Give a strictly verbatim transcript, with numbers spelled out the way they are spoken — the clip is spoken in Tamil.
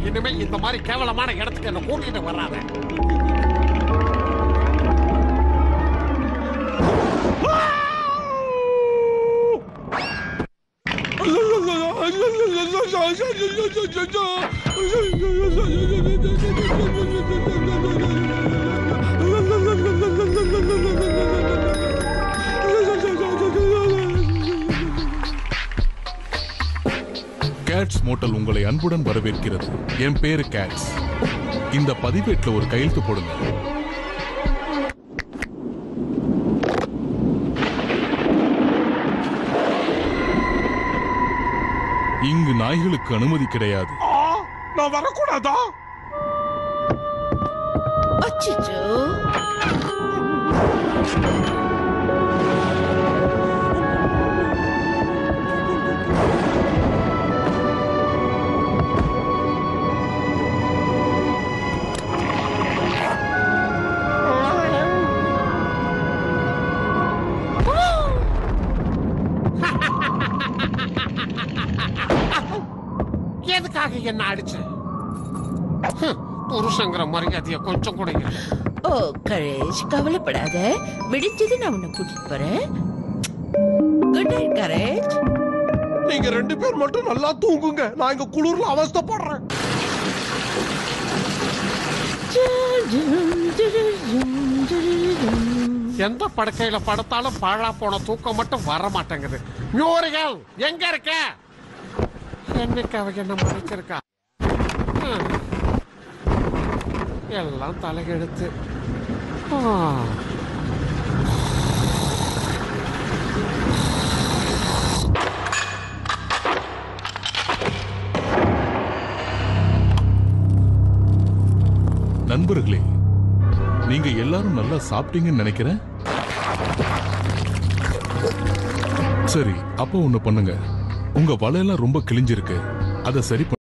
இனிமே இந்த மாதிரி கேவலமான இடத்துக்கு என்ன கூட்டிட்டு வராத. கேட்ஸ் மோட்டல் உங்களை அன்புடன் வரவேற்கிறது. என் பேரு கேட்ஸ். இந்த பதிவேட்டில் ஒரு கையெழுத்து போடுங்க. இங்கு நாய்களுக்கு அனுமதி கிடையாது. நான் வரக்கூடாதா? அச்சச்சோ. எதுக்காக என்ன அடிச்ச? புருஷங்கிற மரியாதைய கொஞ்சம் கூட இல்ல. ஓ கரேஜ், கவலைப்படாத. விடிஞ்சது நான் உன்னை கூட்டிட்டு போறேன். Good night courage. நீங்க ரெண்டு பேர் மட்டும் நல்லா தூங்குங்க. நான் இங்க குளிர்ல அவஸ்தைப்படுறேன். எந்த படுக்கையில படுத்தாலும் பாழா போன தூக்கம் மட்டும் வர மாட்டேங்குது. மியூரிகள் எங்க இருக்க? என்னைக்கு அவ என்ன மறைச்சிருக்கா? எல்லாம் தலைகெடுத்து. நண்பர்களே, நீங்க எல்லாரும் நல்லா சாப்பிட்டீங்கன்னு நினைக்கிறேன். சரி, அப்போ ஒண்ணு பண்ணுங்க. உங்க வலையெல்லாம் ரொம்ப கிழிஞ்சிருக்கு. அதை சரி